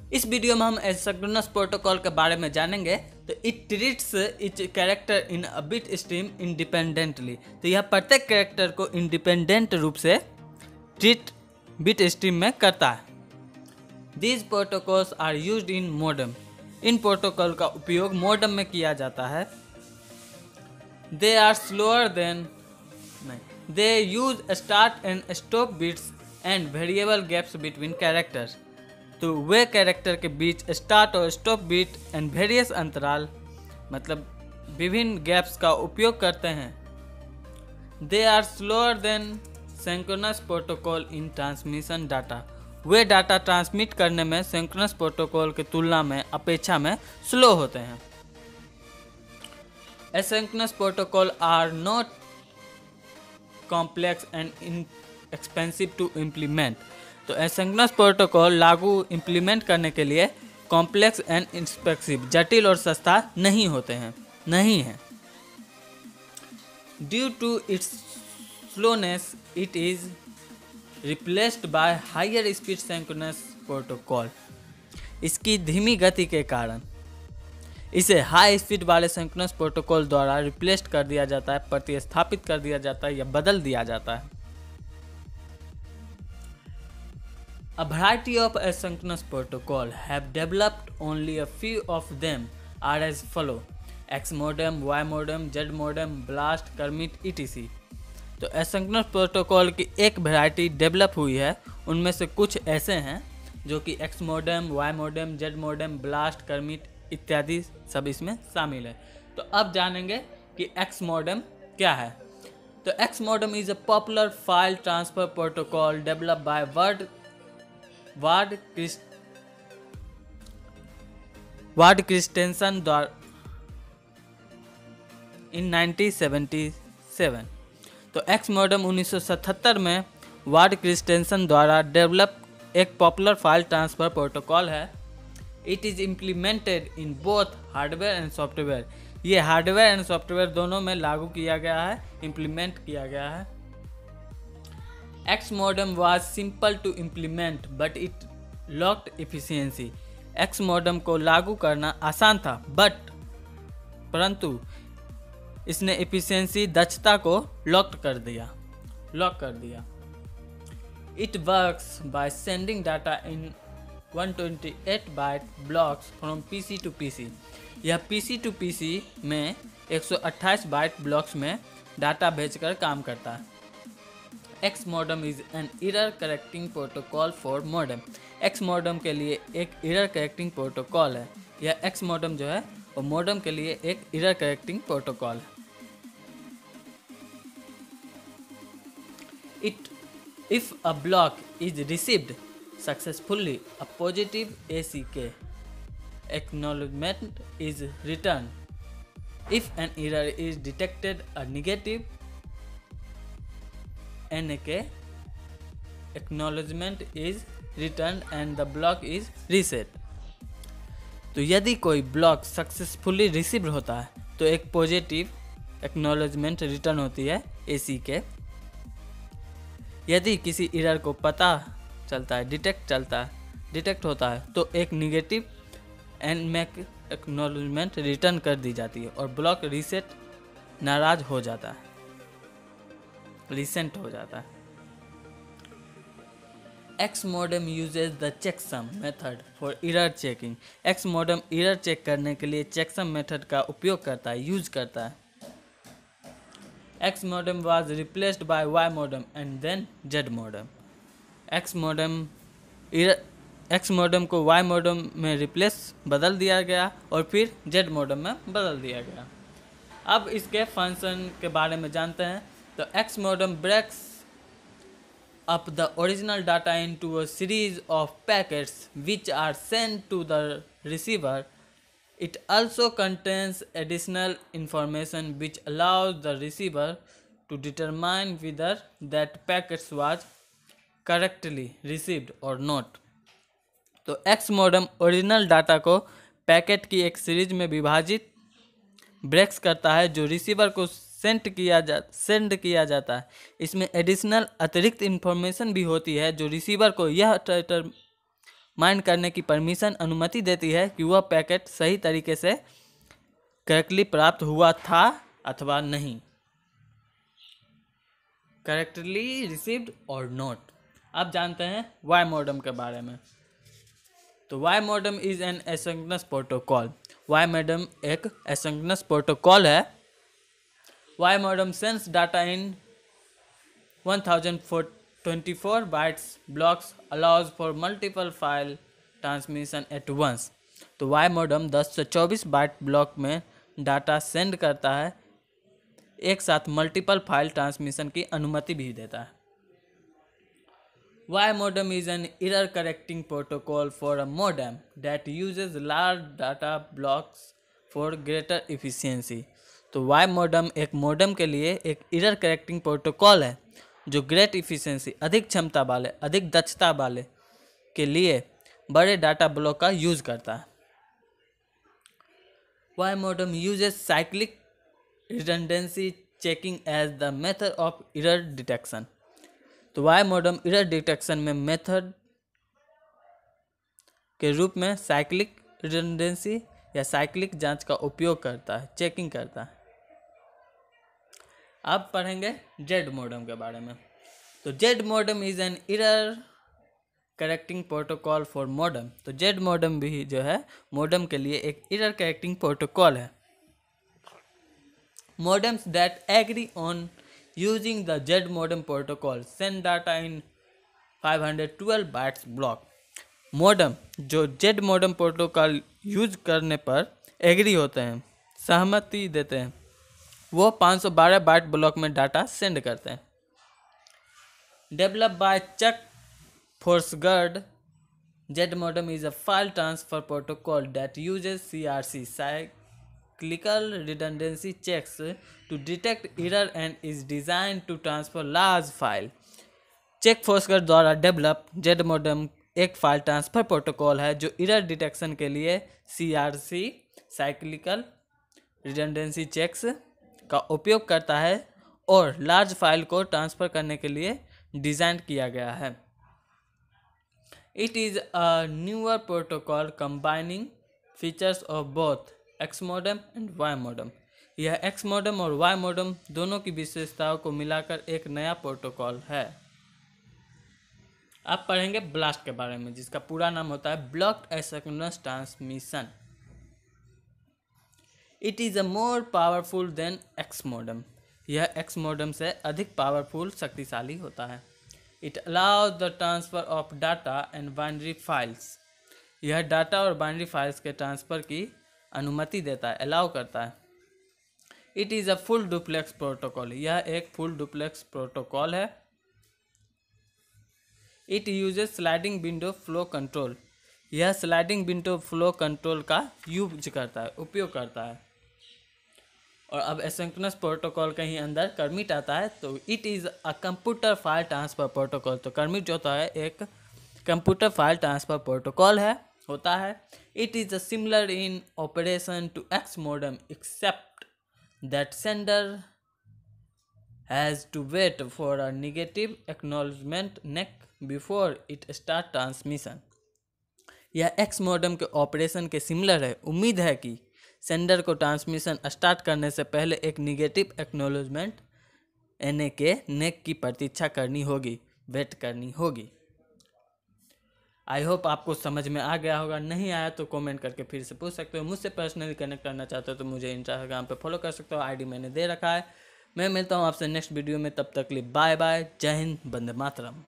इस वीडियो में हम एसिंक्रोनस प्रोटोकॉल के बारे में जानेंगे। तो it treats each character in a bit stream independently. तो यह प्रत्येक कैरेक्टर को इंडिपेंडेंट रूप से ट्रीट बिट स्ट्रीम में करता है। These protocols are used in modem. इन प्रोटोकॉल का उपयोग मॉडेम में किया जाता है। They are slower than they use start and stop bits and variable gaps between characters. तो वे कैरेक्टर के बीच स्टार्ट और स्टॉप बीट एंड वेरियस अंतराल मतलब विभिन्न गैप्स का उपयोग करते हैं। They are slower than synchronous protocol in transmission data. वे डाटा ट्रांसमिट करने में सिंक्रोनस प्रोटोकॉल की तुलना में अपेक्षा में स्लो होते हैं। Asynchronous protocol are not complex and inexpensive to implement. तो एसिंक्रोनस प्रोटोकॉल लागू इम्प्लीमेंट करने के लिए कॉम्प्लेक्स एंड एक्सपेंसिव जटिल और सस्ता नहीं है। Due to its slowness it is replaced by higher speed synchronous protocol. इसकी धीमी गति के कारण इसे हाई स्पीड वाले सिंक्रोनस प्रोटोकॉल द्वारा रिप्लेस्ड कर दिया जाता है, प्रतिस्थापित कर दिया जाता है या बदल दिया जाता है। A variety of asynchronous protocol have developed. Only a few of them are as follow: X modem, Y modem, Z modem, BLAST, Kermit, etc. तो एसिंक्रोनस प्रोटोकॉल की एक वैरायटी डेवलप हुई है। उनमें से कुछ ऐसे हैं जो कि X modem, Y modem, Z modem, BLAST, Kermit इत्यादि सब इसमें शामिल है। तो अब जानेंगे कि X मॉडेम क्या है। तो X modem is a popular file transfer protocol developed by Ward Christensen द्वारा इन 1977। तो एक्स मॉडेम 1977 में वार्ड क्रिस्टेंसन द्वारा डेवलप एक पॉपुलर फाइल ट्रांसफर प्रोटोकॉल है। It is implemented in both hardware and software. ये हार्डवेयर एंड सॉफ्टवेयर दोनों में लागू किया गया है, इम्प्लीमेंट किया गया है। X modem was simple to implement but it lacked efficiency. X modem को लागू करना आसान था परंतु इसने एफिशिएंसी दक्षता को लॉक कर दिया। It works by sending data in 128 byte blocks from PC to PC. यह PC to PC में 128 बाइट ब्लॉक्स में डाटा भेजकर काम करता है। X modem is an error correcting protocol for modem. X modem के लिए एक error correcting protocol है। यह X modem जो है वो modem के लिए एक error correcting protocol है। If a block is received successfully, a positive ACK acknowledgement is returned. If an error is detected, a negative NAK acknowledgement is returned and the block is reset. तो यदि कोई block successfully receive होता है तो एक positive acknowledgement return होती है ACK। यदि किसी एरर को पता चलता है, डिटेक्ट होता है तो एक निगेटिव NMAC एक्नॉलेजमेंट रिटर्न कर दी जाती है और ब्लॉक रीसेंट हो जाता है। X modem uses the checksum method for error checking. X modem error check करने के लिए checksum method का उपयोग करता है। X modem was replaced by Y modem and then Z modem. X modem को Y modem में बदल दिया गया और फिर Z modem में बदल दिया गया। अब इसके फंक्शन के बारे में जानते हैं। तो X modem breaks up the original data into a series of packets which are sent to the receiver. It also contains additional information which allows the receiver to determine whether that packet was correctly received or not. तो X modem original data को packet की एक series में विभाजित breaks करता है जो receiver को सेंड किया जाता है। इसमें एडिशनल अतिरिक्त इन्फॉर्मेशन भी होती है जो रिसीवर को यह माइंड करने की परमिशन अनुमति देती है कि वह पैकेट सही तरीके से करेक्टली प्राप्त हुआ था अथवा नहीं, करेक्टली रिसीव्ड और नॉट। अब जानते हैं वाई मॉडेम के बारे में। तो Y modem is an asynchronous protocol. Y modem एक एसिंक्रोनस प्रोटोकॉल है। Y modem sends data in 1024 bytes blocks, allows for multiple file transmission at once. तो वाई मॉडेम 1024 बाइट ब्लॉक में डाटा सेंड करता है, एक साथ मल्टीपल फाइल ट्रांसमिशन की अनुमति भी देता है। Y modem is an error correcting protocol for a modem that uses large data blocks for greater efficiency. तो वाई मॉडेम एक मॉडेम के लिए एक एरर करेक्टिंग प्रोटोकॉल है जो ग्रेट इफिशियंसी, अधिक क्षमता वाले, अधिक दक्षता वाले के लिए बड़े डाटा ब्लॉक का यूज करता है। Y modem uses cyclic redundancy checking as the method of error detection. तो वाई मॉडेम एरर डिटेक्शन में मेथड के रूप में साइक्लिक रिडंडेंसी या साइक्लिक जांच का उपयोग करता है, चेकिंग करता है। अब पढ़ेंगे जेड मॉडेम के बारे में। तो Z modem is an error correcting protocol for modem. तो जेड मॉडेम भी जो है मॉडेम के लिए एक एरर करेक्टिंग प्रोटोकॉल है। Modems that agree on using the Z modem protocol send data in 512 bytes block। Modem जो Z मॉडेम प्रोटोकॉल यूज करने पर एग्री होते हैं, सहमति देते हैं, वो 512 बाइट ब्लॉक में डाटा सेंड करते हैं। Develop by Chuck Forsberg, Z modem is a file transfer protocol that uses CRC cyclical redundancy checks to detect error and is designed to transfer large file। Chuck Forsberg द्वारा develop Z modem एक file transfer protocol है जो error detection के लिए CRC cyclical redundancy checks का उपयोग करता है और लार्ज फाइल को ट्रांसफ़र करने के लिए डिज़ाइन किया गया है। It is a newer protocol combining features of both X modem and Y modem. यह एक्स मॉडेम और वाई मॉडेम दोनों की विशेषताओं को मिलाकर एक नया प्रोटोकॉल है। अब पढ़ेंगे ब्लास्ट के बारे में, जिसका पूरा नाम होता है blocked asynchronous transmission. It is a more powerful than X modem. यह एक्स मॉडेम से अधिक पावरफुल, शक्तिशाली होता है। It allows the transfer of data and binary files. यह डाटा और बाइनरी फाइल्स के ट्रांसफ़र की अनुमति देता है, अलाउ करता है। It is a full duplex protocol. यह एक फुल डुप्लेक्स प्रोटोकॉल है। It uses sliding window flow control. यह स्लाइडिंग विंडो फ्लो कंट्रोल का यूज करता है, उपयोग करता है। और अब एसिंक्रोनस प्रोटोकॉल के ही अंदर कर्मिट आता है। तो it is a computer file transfer protocol. तो कर्मिट जो होता है एक कंप्यूटर फाइल ट्रांसफ़र प्रोटोकॉल है, होता है। It is a similar in operation to X modem except that sender has to wait for a negative acknowledgement NAK before it start transmission. यह X modem के operation के similar है। उम्मीद है कि सेंडर को ट्रांसमिशन स्टार्ट करने से पहले एक निगेटिव एक्नॉलेजमेंट एने के नेक की प्रतीक्षा करनी होगी, वेट करनी होगी। आई होप आपको समझ में आ गया होगा। नहीं आया तो कमेंट करके फिर से पूछ सकते हो। मुझसे पर्सनली कनेक्ट करना चाहते हो तो मुझे इंस्टाग्राम पे फॉलो कर सकते हो, आईडी मैंने दे रखा है। मैं मिलता हूँ आपसे नेक्स्ट वीडियो में, तब तक के लिए बाय बाय। जय हिंद, वंदे मातरम।